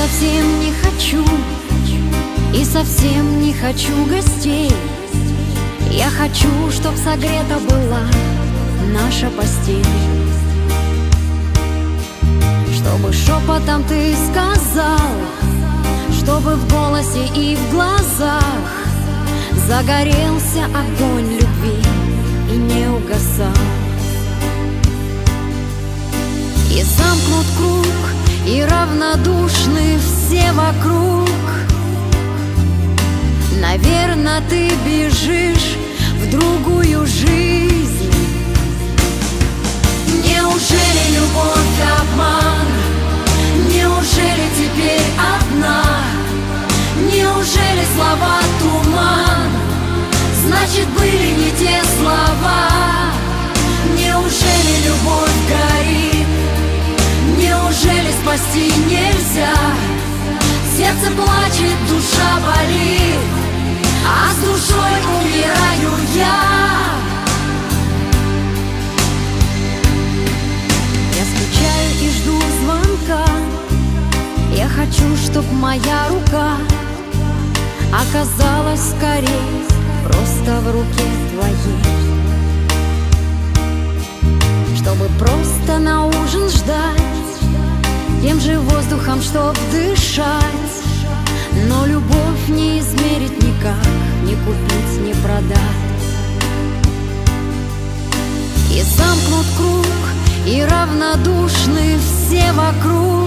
совсем не хочу, и совсем не хочу гостей. Я хочу, чтоб согрета была наша постель, чтобы шепотом ты сказал, чтобы в голосе и в глазах загорелся огонь любви и не угасал. И замкнут круг, и равнодушны все вокруг. Наверно, ты бежишь в другую жизнь. Неужели любовь обман? Неужели теперь одна? Неужели слова туман? Значит, были не те слова. Неужели любовь горит? Неужели спасти нельзя? Сердце плачет, душа болит, а с душой умираю я. Я скучаю и жду звонка. Я хочу, чтоб моя рука оказалась скорее просто в руке твоей, чтобы просто на ужин ждать тем же воздухом, чтоб дышать. Но любовь не измерить никак, не купить, не продать. И замкнут круг, и равнодушны все вокруг.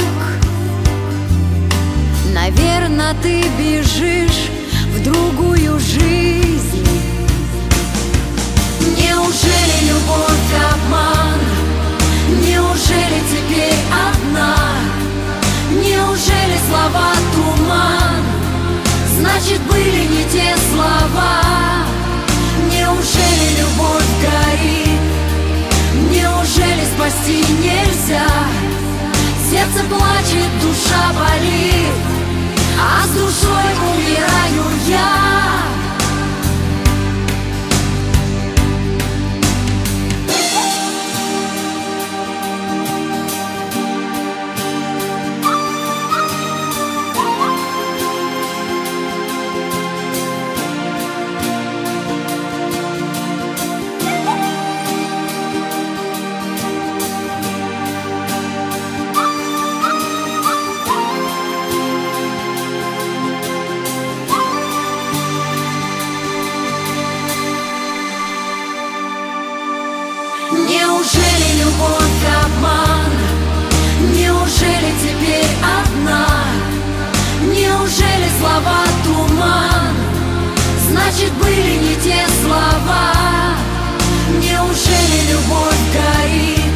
Наверно, ты бежишь в другую жизнь. Неужели любовь обман? Неужели теперь одна? Неужели слова туман? Значит, были не те слова. Неужели любовь горит? Неужели спасти нельзя? Сердце плачет, душа болит, а с душой умираю я. Неужели любовь обман? Неужели теперь одна? Неужели слова туман? Значит, были не те слова. Неужели любовь горит?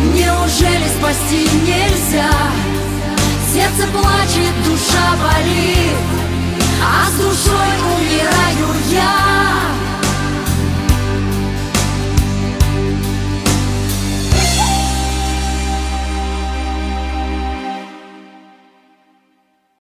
Неужели спасти нельзя? Сердце плачет, душа болит,